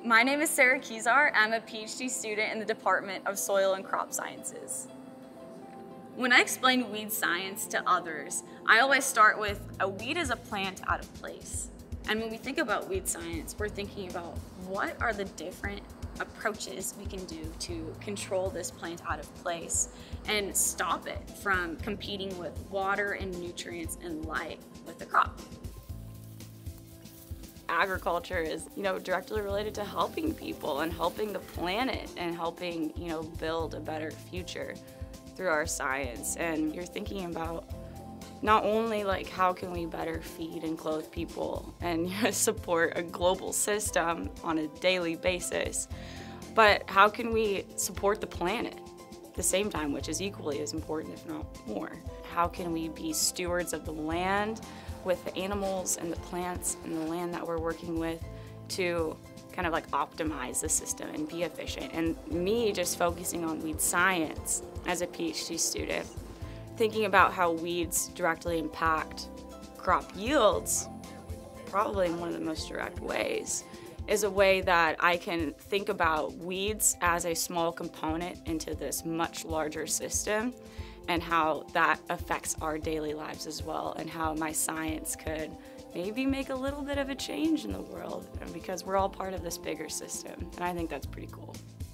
My name is Sarah Kezar. I'm a Ph.D. student in the Department of Soil and Crop Sciences. When I explain weed science to others, I always start with a weed is a plant out of place. And when we think about weed science, we're thinking about what are the different approaches we can do to control this plant out of place and stop it from competing with water and nutrients and light with the crop. Agriculture is, directly related to helping people and helping the planet and helping, build a better future through our science. And you're thinking about not only like how can we better feed and clothe people and support a global system on a daily basis, but how can we support the planet at the same time, which is equally as important, if not more. How can we be stewards of the land with the animals and the plants and the land that we're working with to kind of like optimize the system and be efficient. And me just focusing on weed science as a PhD student, thinking about how weeds directly impact crop yields, probably in one of the most direct ways, is a way that I can think about weeds as a small component into this much larger system and how that affects our daily lives as well, and how my science could maybe make a little bit of a change in the world because we're all part of this bigger system, and I think that's pretty cool.